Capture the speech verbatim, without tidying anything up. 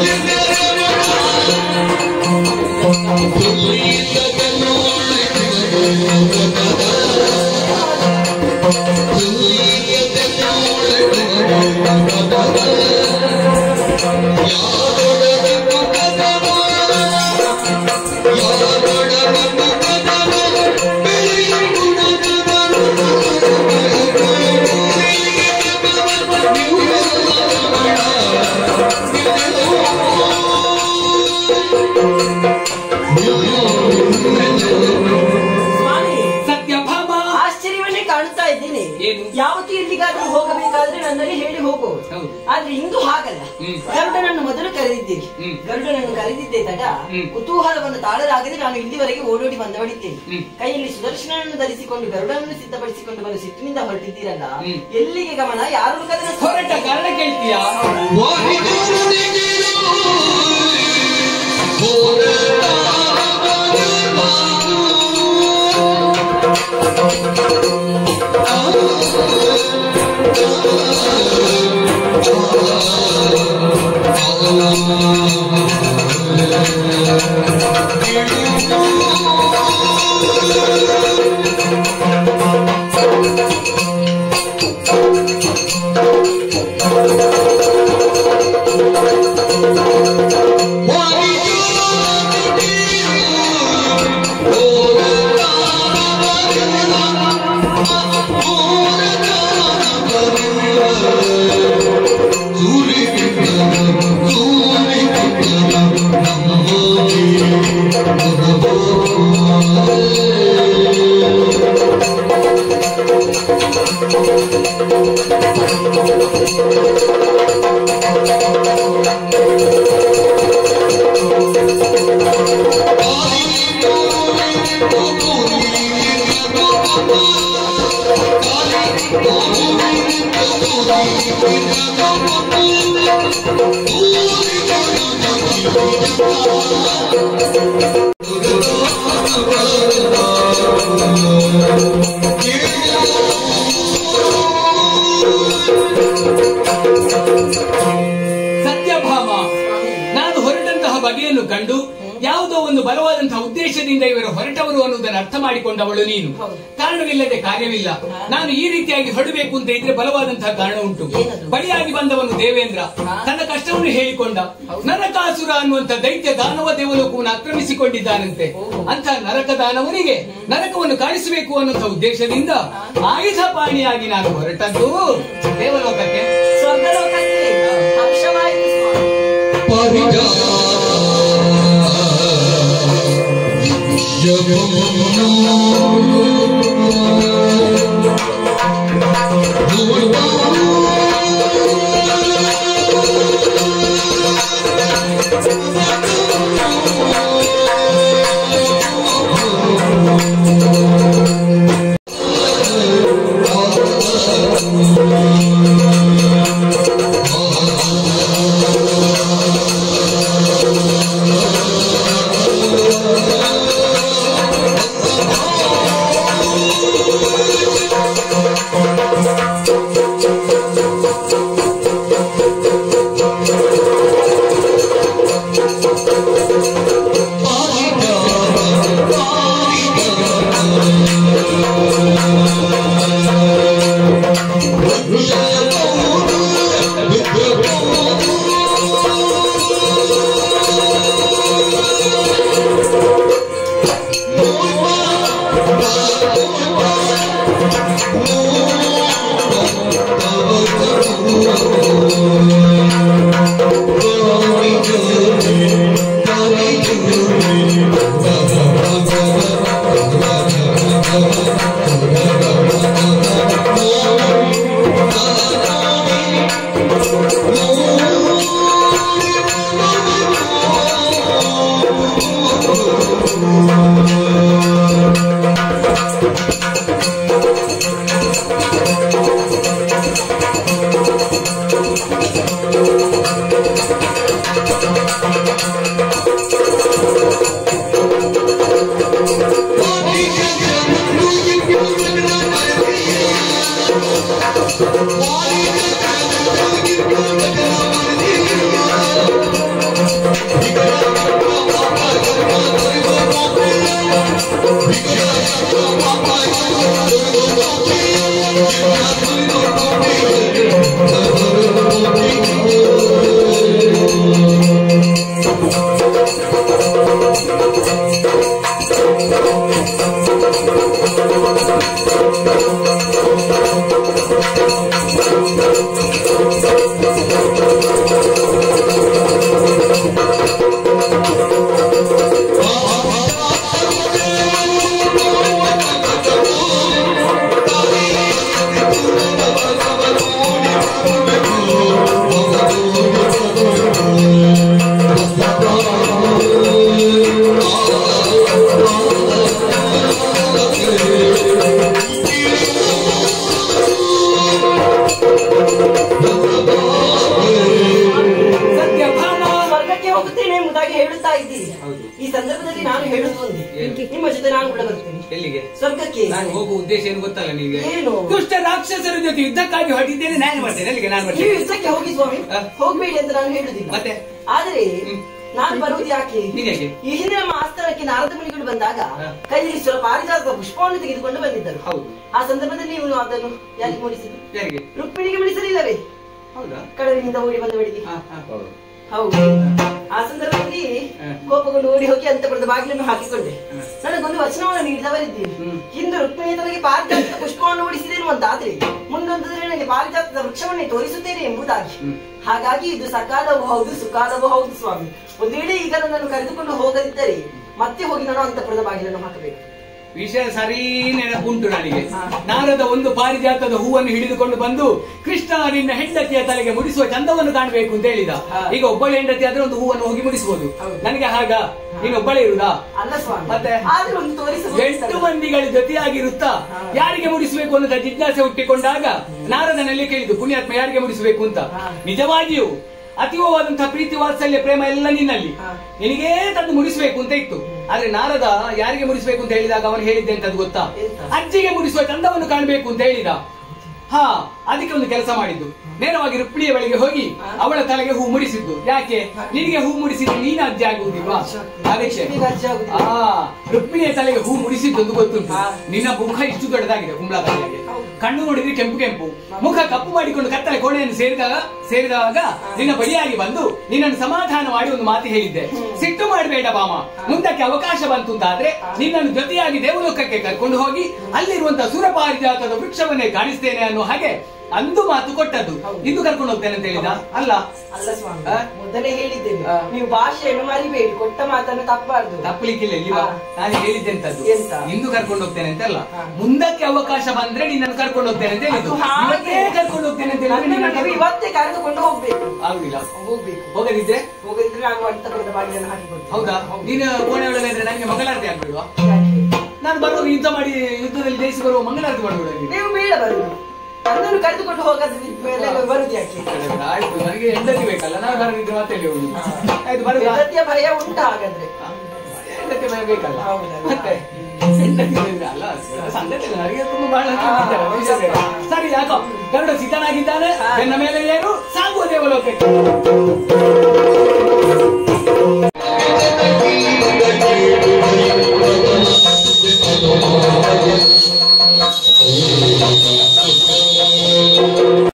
ಯಾವತ್ತೂ ಎಲ್ಲಿಗಾದ್ರೂ ಹೋಗಬೇಕಾದ್ರೆ ನನ್ನಲ್ಲಿ ಹೇಳಿ ಹೋಗುವುದು. ಆದ್ರೆ ಇಂದು ಹಾಗಲ್ಲ. ಗರುಡನನ್ನು ಮೊದಲು ಕರೆದಿದ್ದೀರಿ. ಗರುಡನನ್ನು ಕರೆದಿದ್ದೆ ತಡ ಕುತೂಹಲವನ್ನು ತಾಳಲಾಗದೆ ನಾನು ಇಲ್ಲಿವರೆಗೆ ಓಡೋಡಿ ಬಂದವಳಿದ್ದೇನೆ. ಕೈಯಲ್ಲಿ ಸುದರ್ಶನನ್ನು ಧರಿಸಿಕೊಂಡು ಗರುಡನನ್ನು ಸಿದ್ಧಪಡಿಸಿಕೊಂಡು ಬಂದು ಸಿಟ್ಟಿನಿಂದ ಹೊರಟಿದ್ದೀರಲ್ಲ, ಎಲ್ಲಿಗೆ ಗಮನ? ಯಾರು ಹೊರಟ ಕಾರಣ ಕೇಳ್ತೀಯಾ? ಸತ್ಯಭಾಮ, ನಾನು ಹೊರಟಂತಹ ಬಗೆಯನ್ನು ಕಂಡು ಯಾವುದೋ ಒಂದು ಬಲವಾದಂತಹ ಉದ್ದೇಶದಿಂದ ಇವರು ಹೊರಟವರು ಅನ್ನುವುದನ್ನು ಅರ್ಥ ಮಾಡಿಕೊಂಡವಳು ನೀನು. ಕಾರಣವಿಲ್ಲದೆ ಕಾರ್ಯವಿಲ್ಲ. ನಾನು ಈ ರೀತಿಯಾಗಿ ಹೊರಡಬೇಕು ಅಂತ ಇದ್ರೆ ಬಲವಾದಂತಹ ಕಾರಣ ಉಂಟು. ಬಳಿಯಾಗಿ ಬಂದವನು ದೇವೇಂದ್ರ ತನ್ನ ಕಷ್ಟವನ್ನು ಹೇಳಿಕೊಂಡ. ನರಕಾಸುರ ಅನ್ನುವಂತ ದೈತ್ಯ ದಾನವ ದೇವಲೋಕವನ್ನು ಆಕ್ರಮಿಸಿಕೊಂಡಿದ್ದಾನಂತೆ. ಅಂತ ನರಕ ದಾನವನಿಗೆ ನರಕವನ್ನು ಕಾಣಿಸಬೇಕು ಅನ್ನುವಂಥ ಉದ್ದೇಶದಿಂದ ಆಯುಧ ಪಾಣಿಯಾಗಿ ನಾನು ಹೊರಟದ್ದು ದೇವಲೋಕಕ್ಕೆ, ಸ್ವರ್ಗಲೋಕಕ್ಕೆ. Oh ಹೋಗುತ್ತೇನೆ ಎಂಬುದಾಗಿ ಹೇಳುತ್ತಾ ಇದ್ದೀರಿ. ಈ ಸಂದರ್ಭದಲ್ಲಿ ನಾನು ಹೇಳುವುದು ಒಂದೇ, ನಿಮ್ಮ ಜೊತೆ ನಾನು ಕೂಡ ಬರ್ತೇನೆ. ಎಲ್ಲಿಗೆ? ಸ್ವರ್ಗಕ್ಕೆ. ನಾನು ಹೋಗುವ ಉದ್ದೇಶ ಏನು ಗೊತ್ತಲ್ಲ ನಿಮಗೆ? ಏನು? ದುಷ್ಟ ರಾಕ್ಷಸರ ಜೊತೆ ಯುದ್ಧಕ್ಕಾಗಿ ಹೊರಟಿದ್ದೇನೆ. ನಾನು ಬರ್ತೇನೆ. ಎಲ್ಲಿಗೆ? ನಾನು ಬರ್ತೇನೆ. ನೀವು ಯುದ್ಧಕ್ಕೆ ಹೋಗಿ ಸ್ವಾಮಿ, ಹೋಗ್ಬೇಡಿ ಅಂತ ನಾನು ಹೇಳುದಿಲ್ಲ. ಮತ್ತೆ ಆದ್ರೆ ನಾನು ಬರುವುದು ಯಾಕೆ? ಈ ಹಿಂದೆ ನಮ್ಮ ಆಸ್ಥಾನಕ್ಕೆ ನಾರದ ಮುನಿಗಳು ಬಂದಾಗ ಕೈಯಲ್ಲಿ ಸ್ವಲ್ಪ ಪಾರಿಜಾತದ ಪುಷ್ಪವನ್ನು ತೆಗೆದುಕೊಂಡು ಬಂದಿದ್ದರು. ಆ ಸಂದರ್ಭದಲ್ಲಿ ನೀವು ಅದನ್ನು ಯಾರಿಗೆ ಮೂಡಿಸಿದ್ರು? ರುಕ್ಮಿಣಿಗೆ ಮುಡಿಸಲಿಲ್ಲವೇ? ಕಡಲಿನಿಂದ ಓಡಿ ಬಂದ ಬೆಳಿಗ್ಗೆ. ಹೌದು. ಆ ಸಂದರ್ಭದಲ್ಲಿ ಕೋಪಗೊಂಡು ಓಡಿ ಹೋಗಿ ಅಂತಪುರದ ಬಾಗಿಲನ್ನು ಹಾಕಿಕೊಂಡೆ. ನನಗೊಂದು ವಚನವನ್ನು ನೀಡಿದವರಿದ್ದೀರಿ. ಇಂದು ರುಕ್ಮಿಣಿ ತನಗೆ ಪಾರಿಜಾತದ ಪುಷ್ಪವನ್ನು ಓಡಿಸಿದೇನು ಅಂತಾದ್ರೆ ಮುಂದೊಂದು ನನಗೆ ಪಾರಿಜಾತದ ವೃಕ್ಷವನ್ನೇ ತೋರಿಸುತ್ತೇನೆ ಎಂಬುದಾಗಿ. ಹಾಗಾಗಿ ಇದು ಸಕಾಲವೂ ಹೌದು, ಸುಕಾಲವೂ ಹೌದು ಸ್ವಾಮಿ. ಒಂದು ವೇಳೆ ಈಗ ನನ್ನನ್ನು ಕರೆದುಕೊಂಡು ಹೋಗದಿದ್ದರೆ ಮತ್ತೆ ಹೋಗಿ ನಾನು ಅಂತಪುರದ ಬಾಗಿಲನ್ನು ಹಾಕಬೇಕು. ವಿಷಯ ಸರಿ ನೆನಪುಂಟು ನನಗೆ. ನಾರದ ಒಂದು ಪಾರಿಜಾತದ ಹೂವನ್ನು ಹಿಡಿದುಕೊಂಡು ಬಂದು ಕೃಷ್ಣ ನಿನ್ನ ಹೆಂಡತಿಯ ತಲೆಗೆ ಮುಡಿಸುವ ಚಂದವನ್ನು ಕಾಣಬೇಕು ಅಂತ ಹೇಳಿದ. ಈಗ ಒಬ್ಬಳೆ ಹೆಂಡತಿ ಆದ್ರೆ ಒಂದು ಹೂವನ್ನು ಹೋಗಿ ಮುಡಿಸಬಹುದು. ನನಗೆ ಹಾಗ ನೀನು ಒಬ್ಬಳೇ ಇರುದಾ? ಮತ್ತೆ ಎಂಟು ಮಂದಿಗಳ ಜೊತೆಯಾಗಿರುತ್ತಾ ಯಾರಿಗೆ ಮುಡಿಸಬೇಕು ಅನ್ನೋದ ಜಿಜ್ಞಾಸೆ ಹುಟ್ಟಿಕೊಂಡಾಗ ನಾರದನಲ್ಲಿ ಕೇಳಿದ್ದು, ಪುಣ್ಯಾತ್ಮ ಯಾರಿಗೆ ಮುಡಿಸಬೇಕು ಅಂತ. ನಿಜವಾಗಿಯೂ ಅತೀವವಾದಂತಹ ಪ್ರೀತಿ, ವಾತ್ಸಲ್ಯ, ಪ್ರೇಮ ಎಲ್ಲ ನಿನ್ನಲ್ಲಿ, ನಿನಗೇ ತಂದು ಮುಡಿಸಬೇಕು ಅಂತ ಇತ್ತು. ಆದ್ರೆ ನಾರದ ಯಾರಿಗೆ ಮುಡಿಸಬೇಕು ಅಂತ ಹೇಳಿದಾಗ ಅವನು ಹೇಳಿದ್ದೆ ಅಂತ ಅದು ಗೊತ್ತಾ? ಅಜ್ಜಿಗೆ ಮುಡಿಸುವ ಚಂದವನ್ನು ಕಾಣಬೇಕು ಅಂತ ಹೇಳಿದ. ಹಾ, ಅದಕ್ಕೆ ಒಂದು ಕೆಲಸ ಮಾಡಿದ್ದು, ನೇರವಾಗಿ ರುಕ್ಮಿಣಿಯ ಬಳಿಗೆ ಹೋಗಿ ಅವಳ ತಲೆಗೆ ಹೂ ಮುಡಿಸಿದ್ದು. ಯಾಕೆ? ನಿನಗೆ ಹೂ ಮುಡಿಸಿದ್ರೆ ನೀನು ಅಜ್ಜಿ ಆಗುವುದಿಲ್ವಾ? ಅದಕ್ಕೆ ಆ ರುಕ್ಮಿಣಿಯ ತಲೆಗೆ ಹೂ ಮುಡಿಸಿದ್ದು ಗೊತ್ತುಂಟು. ನಿನ್ನ ಮುಖ ಇಷ್ಟು ದೊಡ್ಡದಾಗಿದೆ, ಕುಂಬಳಕಾಯಿಗೆ ಕಣ್ಣು ನೋಡಿದ್ರೆ ಕೆಂಪು ಕೆಂಪು, ಮುಖ ಕಪ್ಪು ಮಾಡಿಕೊಂಡು ಕತ್ತಲೆ ಕೋಣೆಯನ್ನು ಸೇರಿದಾಗ ಸೇರಿದಾಗ ನಿನ್ನ ಬಳಿಯಾಗಿ ಬಂದು ನಿನ್ನನ್ನು ಸಮಾಧಾನ ಮಾಡಿ ಒಂದು ಮಾತು ಹೇಳಿದ್ದೆ. ಸಿಟ್ಟು ಮಾಡಬೇಡ ಬಾಮ, ಮುಂದಕ್ಕೆ ಅವಕಾಶ ಬಂತು ಅಂತಾದ್ರೆ ನಿನ್ನನ್ನು ಜೊತೆಯಾಗಿ ದೇವಲೋಕಕ್ಕೆ ಕರ್ಕೊಂಡು ಹೋಗಿ ಅಲ್ಲಿರುವಂತಹ ಸುರಪಾರಿಜಾತದ ವೃಕ್ಷವನ್ನೇ ಕಾಣಿಸ್ತೇನೆ ಅನ್ನೋ ಹಾಗೆ ಅಂದು ಮಾತು ಕೊಟ್ಟದ್ದು. ಇಂದು ಕರ್ಕೊಂಡು ಹೋಗ್ತೇನೆ ಅಂತ ಹೇಳಿದ ಅಲ್ಲ? ಅಲ್ಲ ಸ್ವಾಮಿ, ಮೊದಲೇ ಹೇಳಿದ್ದೇನೆ ನೀವು ಭಾಷೆಯನ್ನು ಮರಿಬೇಡಿ, ಕೊಟ್ಟ ಮಾತನ್ನು ತಪ್ಪಬಾರದು. ತಪ್ಪಲಿಕ್ಕಿಲ್ಲ ಇಲ್ವಾ? ನಾನು ಹೇಳಿದ್ದೆ ಅಂತದ್ದು ಇಂದು ಕರ್ಕೊಂಡು ಹೋಗ್ತೇನೆ ಅಂತ ಅಲ್ಲ, ಮುಂದಕ್ಕೆ ಅವಕಾಶ ಬಂದ್ರೆ ನಿನ್ನನ್ನು ಕರ್ಕೊಂಡು ಹೋಗ್ತೇನೆ ಅಂತ ಹೇಳಿದ್ದು. ಕರ್ಕೊಂಡು ಹೋಗ್ತೇನೆ ಅಂತ ಹೇಳಿದ್ರೆ ಇವತ್ತೇ ಕರೆದುಕೊಂಡು ಹೋಗ್ಬೇಕು. ಆಗುದಿಲ್ಲ, ಹೋಗ್ಬೇಕು. ಹೋಗದಿದ್ದೆ ಹೋಗದಿದ್ರೆ ನಾನು ಅಂತಪುರದ ಬಾಗಿಲನ್ನು ಹಾಕಿಕೊಡ್ತೇನೆ. ಹೌದಾ? ನೀನು ಕೋಣೆ ಒಳಗೆ ಇದ್ರೆ ನನಗೆ ಮಂಗಳಾರತಿ ಆಗ್ಬೇಡುವಾ? ನಾನು ಬರುವಾಗ ಯುದ್ಧ ಮಾಡಿ ಯುದ್ಧದಲ್ಲಿ ಜಯಿಸಿ ಬರುವ ಮಂಗಳಾರತಿ ಮಾಡ್ಬೇಡ. ನೀವು ಬೇಡ ಬರುವುದು, ನನ್ನನ್ನು ಕರೆದುಕೊಂಡು ಹೋಗೋದು ಬರುದು ಯಾಕೆ? ಆಯ್ತು, ನನಗೆ ಹೆಂಡತಿ ಬೇಕಲ್ಲ, ನಾನು ಬರದಿದ್ರೆ ಮತ್ತೆ ಹೋಗುದು. ಆಯ್ತು, ಬರುದು. ಹೆಂಡತಿಯ ಭಯ ಉಂಟಾ ಹಾಗಾದ್ರೆ? ಹೆಂಡತಿ ಭಯ ಬೇಕಲ್ಲ ಮತ್ತೆ ಹೆಂಡತಿ ಅಲ್ಲ, ಸಂಗತಿ ನನಗೆ ತುಂಬಾ ಬಹಳ ಸರಿ. ಯಾಕೋ ಗರುಡ ಸಿದ್ಧನಾಗಿದ್ದಾನೆ, ನನ್ನ ಮೇಲೆ ಏನು ಸಾಗುವ ದೇವಲೋಕಕ್ಕೆ.